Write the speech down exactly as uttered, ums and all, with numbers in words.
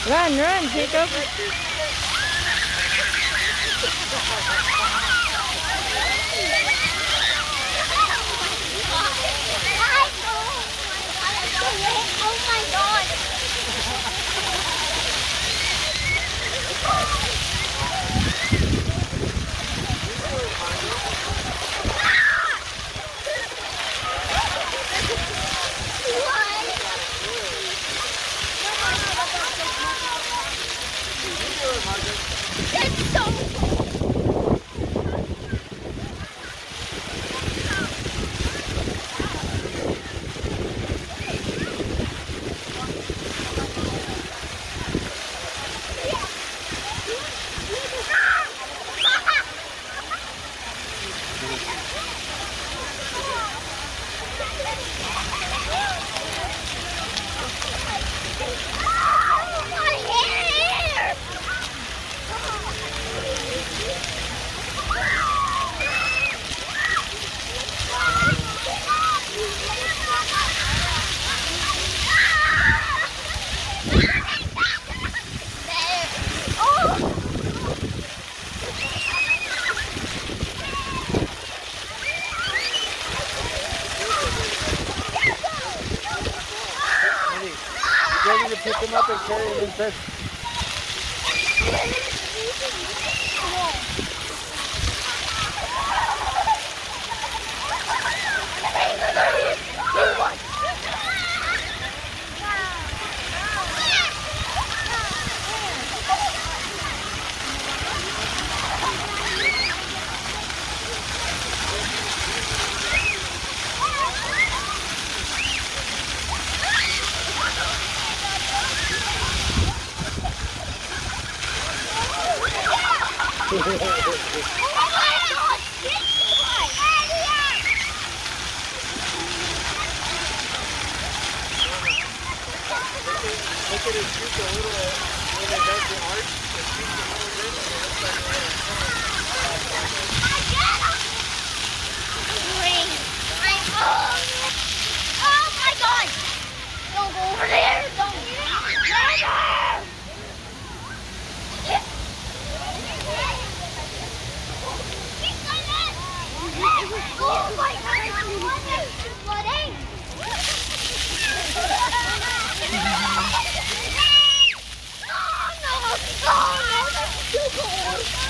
Run, run, Jacob. Oh my God! It's so Ready to pick him up and carry him inside. Oh my God! Look at his shoot a little when it does the arch. It shoots a little bit and it's like Oh my God! Don't go over there! Don't go there! Oh my God! It's flooding! Oh no! Oh no! That's too cold!